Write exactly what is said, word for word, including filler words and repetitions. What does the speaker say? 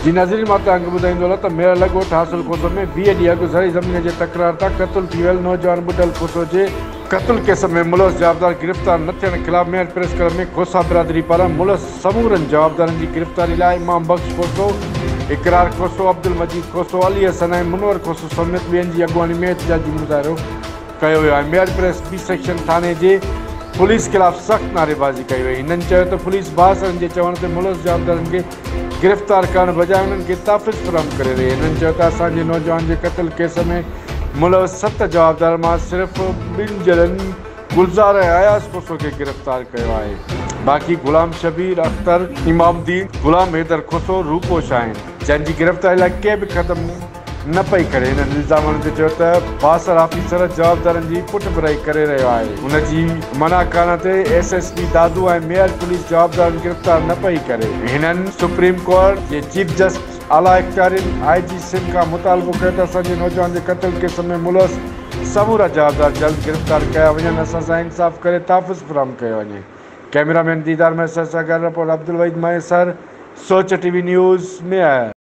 जी नाज़रीन, मां तव्हांखे ॿुधाईंदो त मेरा लॻोट हासिल कोसो में वीह ॾींहं अॻु ज़रई ज़मीन जे तकरार तां क़त्ल थी वियल नौजवान ॿुॾल कोसो जे क़त्ल केस में मुलज़ जवाबदार गिरफ़्तार न थियण ख़िलाफ़ मेयर प्रेस क्लब में खोसा बिरादरी पारां मुलज़ समूरनि जवाबदारनि जी गिरफ़्तारी लाइ इमाम बख़्श कोसो, इकरार कोसो, अब्दुल मजीद कोसो, अली हसन ऐं मुनवर कोसो समेत ॿियनि जी अॻुवानी में एहतिजाजी मुज़ाहिरो कयो वियो आहे। मेयर प्रेस बी सेक्शन थाने जे पुलिस ख़िलाफ़ सख़्त नारेबाज़ी कई वई। हिननि चयो त पुलिस बासरनि जे चवण ते मुलज़ जवाबदारनि खे गिरफ़्तार करण बजाए उन्हनि खे ताफ़िज़ फ़राहम करे रही। हिननि चयो त असांजे नौजवान जे क़त्ल केस में मुलज़ सत जवाबदार मां सिर्फ़ु ॿिनि ॼणनि गुलज़ार ऐं अयाज़ कोसो खे गिरफ़्तार कयो आहे। बाक़ी गुलाम शबीर अख्तर, इमामदीन, गुलाम हैदर कोसो रूपोश आहिनि, जंहिंजी गिरफ़्तारी लाइ कंहिं बि क़दम न पई करे। हिननि इल्ज़ामनि ते चयो त बासर ऑफिसर जवाबदारनि जी पुठभराई करे रहियो आहे। हुनजी मना करण ते एस एस पी दादू ऐं मेयर पुलिस जवाबदारनि गिरफ़्तार न पई करे। हिननि सुप्रीम कोर्ट जे चीफ जस्टिस आला इख्तियारियुनि आई जी सिंध खां मुतालबो कयो त असांजे नौजवान जे क़त्ल केस में मुलज़ समूरा जवाबदार जल्द गिरफ़्तार कया वञनि, असां सां इंसाफ़ करे ताफ़िज़ फ़राहम कयो वञे। कैमरामैन दीदार मैसर सां गॾु रिपोर्ट अब्दुल वहीद मैसर, सोच टीवी न्यूज़ में आहे।